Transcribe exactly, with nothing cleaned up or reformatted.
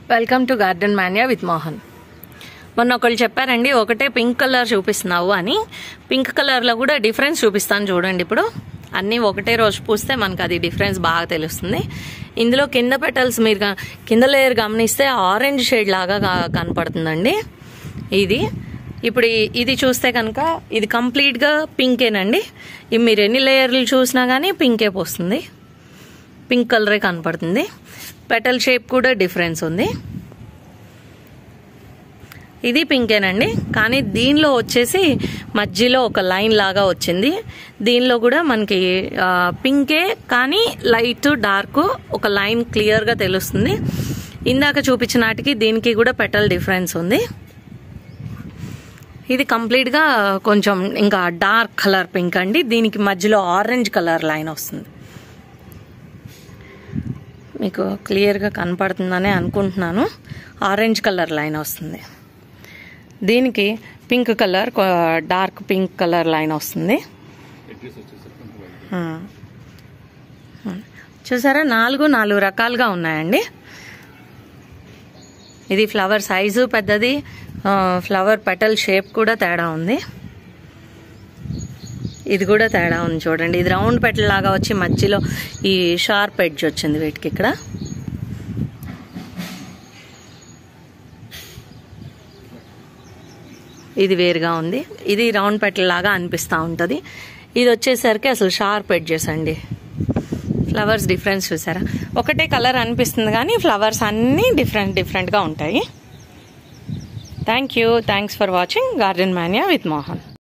Welcome to garden Manya with Mohan. మొన్న ఒకళ్ళు చెప్పారండి, ఒకటే పింక్ కలర్ చూపిస్తున్నావు అని. పింక్ కలర్లో కూడా డిఫరెన్స్ చూపిస్తాను చూడండి. ఇప్పుడు అన్నీ ఒకటే రోజు పూస్తే మనకు అది డిఫరెన్స్ బాగా తెలుస్తుంది. ఇందులో కింద పెటల్స్ మీరు కింద లేయర్ గమనిస్తే ఆరెంజ్ షేడ్ లాగా కనపడుతుందండి. ఇది ఇప్పుడు ఇది చూస్తే కనుక ఇది కంప్లీట్గా పింకేనండి. ఇవి మీరు ఎన్ని లేయర్లు చూసినా కానీ పింకే పోస్తుంది, పింక్ కలరే కనపడుతుంది. పెటల్ షేప్ కూడా డిఫరెన్స్ ఉంది. ఇది పింకేనండి, కానీ దీనిలో వచ్చేసి మధ్యలో ఒక లైన్ లాగా వచ్చింది. దీనిలో కూడా మనకి పింకే కానీ లైట్ డార్క్ ఒక లైన్ క్లియర్గా తెలుస్తుంది. ఇందాక చూపించిన నాటికి దీనికి కూడా పెటల్ డిఫరెన్స్ ఉంది. ఇది కంప్లీట్గా కొంచెం ఇంకా డార్క్ కలర్ పింక్ అండి. దీనికి మధ్యలో ఆరెంజ్ కలర్ లైన్ వస్తుంది. మీకు క్లియర్గా కనపడుతుందని అనుకుంటున్నాను. ఆరెంజ్ కలర్ లైన్ వస్తుంది. దీనికి pink colour dark pink colour line వస్తుంది. చూసారా, నాలుగు నాలుగు రకాలుగా ఉన్నాయండి. ఇది ఫ్లవర్ సైజు పెద్దది, ఫ్లవర్ పెటల్ షేప్ కూడా తేడా ఉంది. ఇది కూడా తేడా ఉంది చూడండి. ఇది రౌండ్ పెటల్ లాగా వచ్చి మధ్యలో ఈ షార్ప్ ఎడ్జ్ వచ్చింది వీటికి. ఇక్కడ ఇది వేరుగా ఉంది. ఇది రౌండ్ పెటల్ లాగా అనిపిస్తూ ఉంటుంది. ఇది వచ్చేసరికి అసలు షార్ప్ ఎడ్జెస్ అండి. ఫ్లవర్స్ డిఫరెన్స్ చూసారా, ఒకటే కలర్ అనిపిస్తుంది కానీ ఫ్లవర్స్ అన్నీ డిఫరెంట్ డిఫరెంట్గా ఉంటాయి. Thank you thanks for watching garden Manya with Mohan.